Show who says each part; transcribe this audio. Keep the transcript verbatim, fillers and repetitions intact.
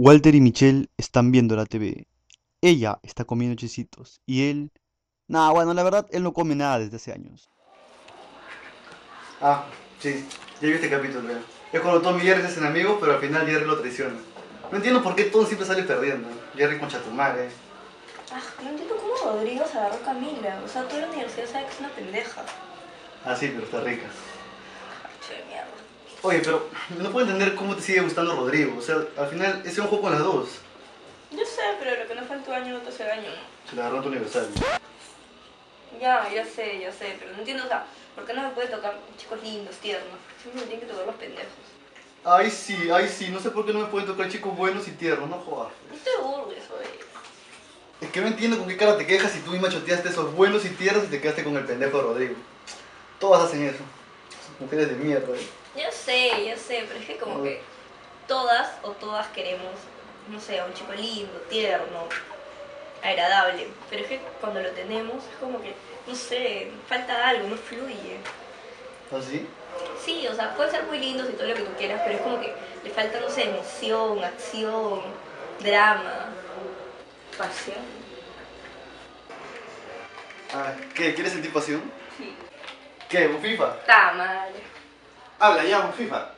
Speaker 1: Walter y Michelle están viendo la T V. Ella está comiendo chisitos y él... Nah, bueno, la verdad, él no come nada desde hace años.
Speaker 2: Ah, sí, ya vi este capítulo ya. Es cuando Tom y Jerry se hacen amigos, pero al final Jerry lo traiciona. No entiendo por qué Tom siempre sale perdiendo. Jerry con Chatumare.
Speaker 3: Ah, no entiendo cómo Rodrigo se agarró a Camila. O sea, toda la universidad sabe que es una pendeja.
Speaker 2: Ah, sí, pero está rica.
Speaker 3: Che, de mierda.
Speaker 2: Oye, pero no puedo entender cómo te sigue gustando Rodrigo. O sea, al final ese es un juego con las dos.
Speaker 3: Yo sé, pero lo que no fue en tu año no te hace daño.
Speaker 2: Se la agarró en tu aniversario.
Speaker 3: Ya, ya sé, ya sé, pero no entiendo, o sea, ¿por qué no me puede tocar chicos lindos, tiernos? Siempre me tienen que tocar los pendejos.
Speaker 2: Ay, sí, ay, sí. No sé por qué no me pueden tocar chicos buenos y tiernos, no jodas.
Speaker 3: No te burles, oye.
Speaker 2: Es que no entiendo con qué cara te quejas si tú misma choteaste esos buenos y tiernos y te quedaste con el pendejo de Rodrigo. Todas hacen eso. Mujeres de mierda, eh.
Speaker 3: Ya sé, ya sé, pero es que como que todas o todas queremos, no sé, a un chico lindo, tierno, agradable. Pero es que cuando lo tenemos es como que, no sé, falta algo, no fluye.
Speaker 2: ¿Ah, sí?
Speaker 3: Sí, o sea, pueden ser muy lindos y todo lo que tú quieras, pero es como que le falta, no sé, emoción, acción, drama, pasión.
Speaker 2: Ah, ¿qué? ¿Quieres sentir pasión?
Speaker 3: Sí.
Speaker 2: ¿Qué? ¿Un FIFA?
Speaker 3: Está mal.
Speaker 2: Habla ya, un FIFA.